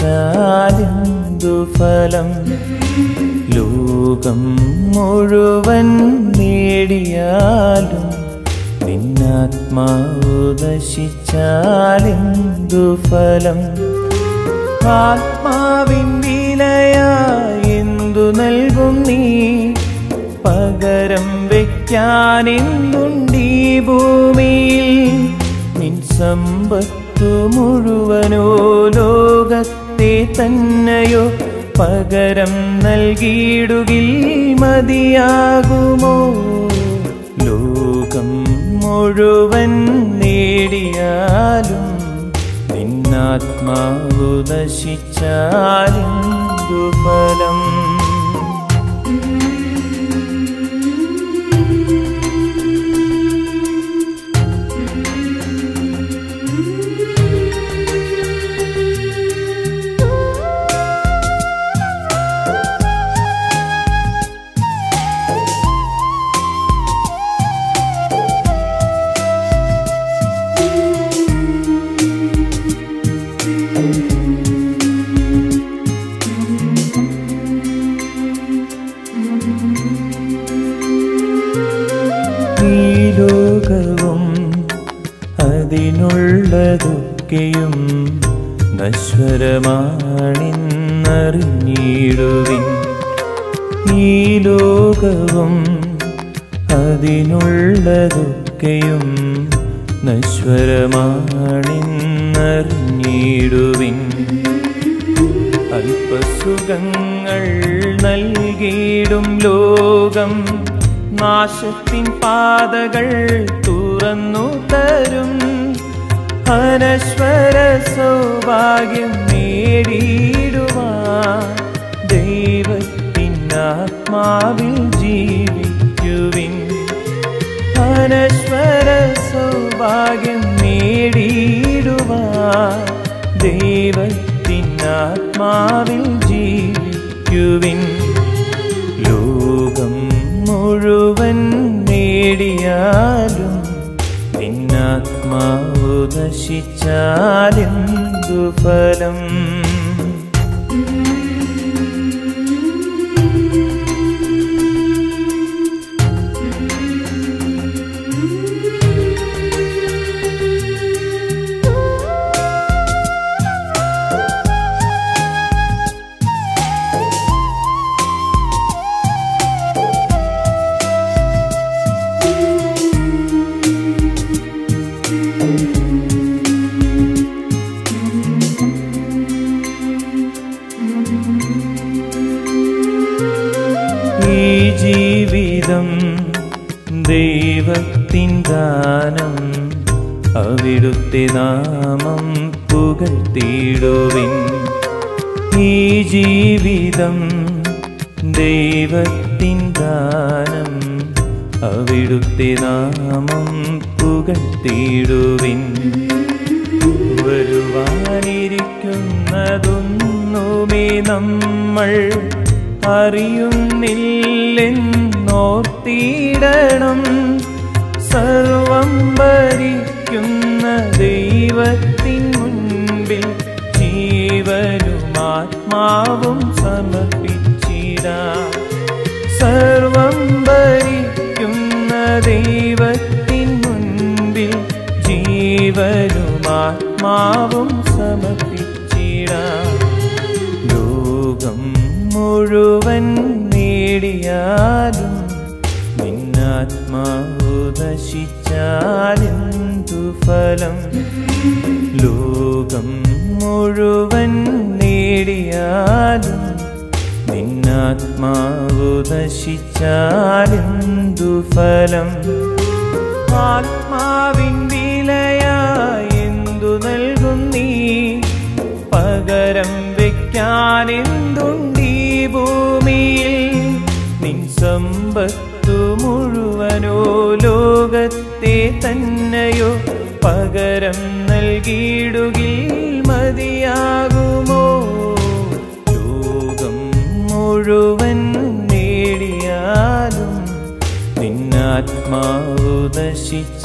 നശിച്ചാലെന്തു ഫലം? ലോകം മുഴുവൻ നേടിയാലും നിന്നാത്മാവു നശിച്ചാലെന്തു ഫലം? ആത്മാവിൻ വിലയായി എന്തു നൽകും നീ? പകരം വയ്ക്കാനെന്തുണ്ടീ ഭൂമിയിൽ? നിൻ സമ്പത്തു മുഴുവനോ ലോകത്തെ തന്നെയോ പകരം നൽകിയിടുകിൽ മതിയാകുമോ? ലോകം മുഴുവൻ നേടിയാലും നിന്നാത്മാവു നശിച്ചാലെന്തു ഫലം? ലോകവും അതിനുള്ളതൊക്കെയും നശ്വരമാണെന്നറിഞ്ഞിടുവിൻ. ഈ ലോകവും അതിനുള്ളതൊക്കെയും നശ്വരമാണെന്നറിഞ്ഞിടുവിൻ. അല്പസുഖങ്ങൾ നൽകിയിടും ലോകം നാശത്തിൻ പാതകൾ തുറന്നു തരും. അനശ്വര സൗഭാഗ്യം നേടിയിടുവാൻ ദൈവത്തിൻ ആത്മാവിൽ ജീവിക്കുവിൻ. അനശ്വര സൗഭാഗ്യം നേടിയിടുവാൻ ദൈവത്തിൻ ആത്മാവിൽ ജീവിക്കുവിൻ. ലോകം മുഴുവൻ നേടിയാലും നിന്നാത്മാവു നശിച്ചാലെന്തു ഫലം? ഈ ജീവിതം ദൈവത്തിൻ ദാനം, അവിടുത്തെ നാമം പുകഴ്ത്തിയിടുവിൻ. ഈ ജീവിതം ദൈവത്തിൻ ദാനം, അവിടുത്തെ നാമം പുകഴ്ത്തിയിടുവിൻ. വരുവാനിരിക്കുന്നതൊന്നുമേ നമ്മൾ അറിയുന്നില്ലെന്നോർത്തിടണം. സർവം ഭരിക്കുന്ന ദൈവത്തിൻ മുൻപിൽ ജീവനും ആത്മാവും സമർപ്പിച്ചിടാം. സർവം ഭരിക്കുന്ന ദൈവത്തിൻ മുൻപിൽ ജീവനും ആത്മാവും സമർപ്പിച്ചിടാം. ലോകം മുഴുവൻ നേടിയാലും നിന്നാത്മാവു നശിച്ചാലെന്തു ഫലം? ലോകം മുഴുവൻ നേടിയാലും നിന്നാത്മാവു നശിച്ചാലെന്തു ഫലം? ആത്മാവിൻ വിലയായി എന്തു നൽകും നീ? പകരം വയ്ക്കാനെന്തുണ്ടീ ഭൂമിയിൽ? നിൻ സമ്പത്തു മുഴുവനോ ലോകത്തെ തന്നെയോ പകരം നൽകിയിടുകിൽ മതിയാകുമോ? ലോകം മുഴുവൻ നേടിയാലും നിന്നാത്മാവു നശിച്ച